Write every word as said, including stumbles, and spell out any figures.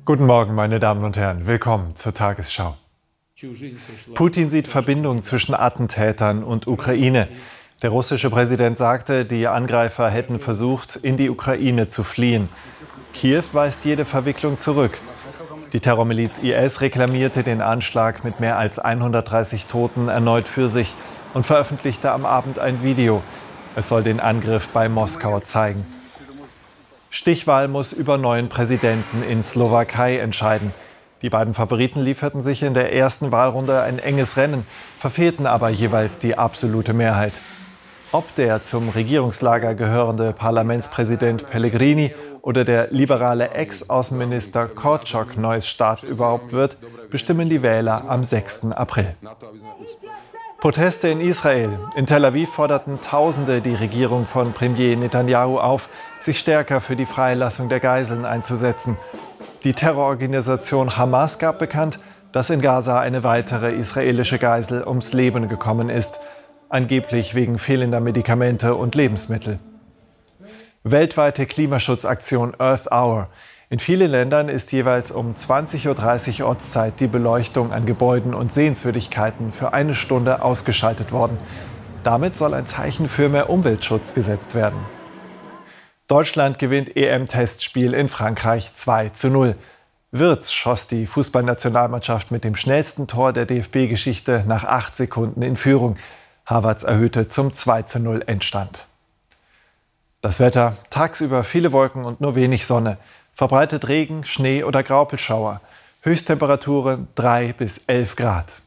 Guten Morgen, meine Damen und Herren. Willkommen zur Tagesschau. Putin sieht Verbindungen zwischen Attentätern und Ukraine. Der russische Präsident sagte, die Angreifer hätten versucht, in die Ukraine zu fliehen. Kiew weist jede Verwicklung zurück. Die Terrormiliz I S reklamierte den Anschlag mit mehr als hundertdreißig Toten erneut für sich und veröffentlichte am Abend ein Video. Es soll den Angriff bei Moskau zeigen. Stichwahl muss über neuen Präsidenten in Slowakei entscheiden. Die beiden Favoriten lieferten sich in der ersten Wahlrunde ein enges Rennen, verfehlten aber jeweils die absolute Mehrheit. Ob der zum Regierungslager gehörende Parlamentspräsident Pellegrini oder der liberale Ex-Außenminister Korczok neues Staat überhaupt wird, bestimmen die Wähler am sechsten April. Proteste in Israel. In Tel Aviv forderten Tausende die Regierung von Premier Netanyahu auf, sich stärker für die Freilassung der Geiseln einzusetzen. Die Terrororganisation Hamas gab bekannt, dass in Gaza eine weitere israelische Geisel ums Leben gekommen ist, angeblich wegen fehlender Medikamente und Lebensmittel. Weltweite Klimaschutzaktion Earth Hour. In vielen Ländern ist jeweils um zwanzig Uhr dreißig Ortszeit die Beleuchtung an Gebäuden und Sehenswürdigkeiten für eine Stunde ausgeschaltet worden. Damit soll ein Zeichen für mehr Umweltschutz gesetzt werden. Deutschland gewinnt E M-Testspiel in Frankreich zwei zu null. Wirtz schoss die Fußballnationalmannschaft mit dem schnellsten Tor der D F B-Geschichte nach acht Sekunden in Führung. Havertz erhöhte zum zwei zu null Endstand. Das Wetter: tagsüber viele Wolken und nur wenig Sonne. Verbreitet Regen, Schnee oder Graupelschauer. Höchsttemperaturen drei bis elf Grad.